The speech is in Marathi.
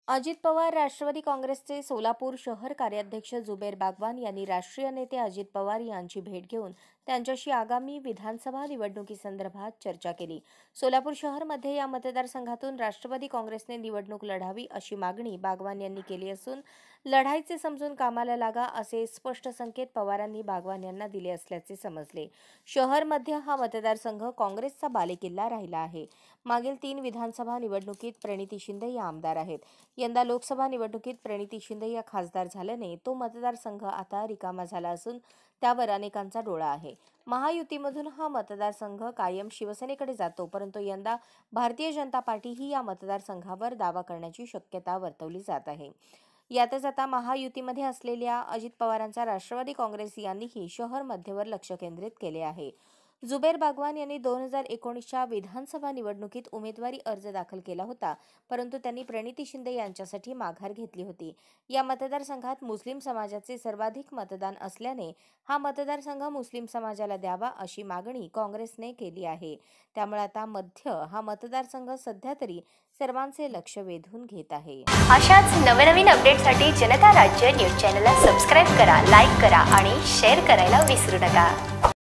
अजित पवार राष्ट्रवादी काँग्रेसचे सोलापूर शहर कार्याध्यक्ष जुबेर बागवान यांनी राष्ट्रीय नेते अजित पवार यांची भेट घेऊन त्यांच्याशी आगामी विधानसभा निवडणुकीसंदर्भात चर्चा केली। सोलापूर शहरमध्ये या मतदारसंघातून राष्ट्रवादी काँग्रेसने निवडणूक लढावी अशी मागणी बागवान यांनी केली असून लढाईचे समजून कामाला लागा असे स्पष्ट संकेत पवारांनी बागवान यांना दिले असल्याचे समजले। शहरमध्ये हा मतदारसंघ काँग्रेसचा बालेकिल्ला राहिला आहे। मागील 3 विधानसभा निवडणुकीत प्रणिती शिंदे या आमदार आहेत। यंदा लोकसभा निवडणुकीत प्रणिती शिंदे या खासदार झाल्याने तो मतदारसंघ आता रिकामा झाला असून त्यावर अनेकांचा डोळा आहे। महायुतीमधून हा मतदारसंघ कायम शिवसेनेकडे जातो, परंतु यंदा भारतीय जनता पार्टी ही या मतदारसंघावर दावा करण्याची शक्यता वर्तवली जात आहे। यातच आता महायुतीमध्ये असलेल्या अजित पवारांचा राष्ट्रवादी काँग्रेस यांनीही शहर मध्यवर लक्ष केंद्रित केले आहे। जुबेर बागवान यांनी 2019च्या विधानसभा निवडणुकीत उमेदवारी अर्ज दाखल केला होता, परंतु त्यांनी प्रणिती शिंदे यांच्यासाठी माघार घेतली होती। या मतदारसंघात मुस्लिम समाजाचे सर्वाधिक मतदान असल्याने हा मतदारसंघ मुस्लिम समाजाला द्यावा अशी मागणी काँग्रेसने केली आहे। त्यामुळे आता मध्य हा मतदारसंघ सध्या तरी सर्वांचे लक्ष वेधून घेत आहे। अशाच नवनवीन अपडेटसाठी जनता राज्य न्यूज चॅनलला सबस्क्राइब करा, लाईक करा आणि शेअर करायला विसरू नका।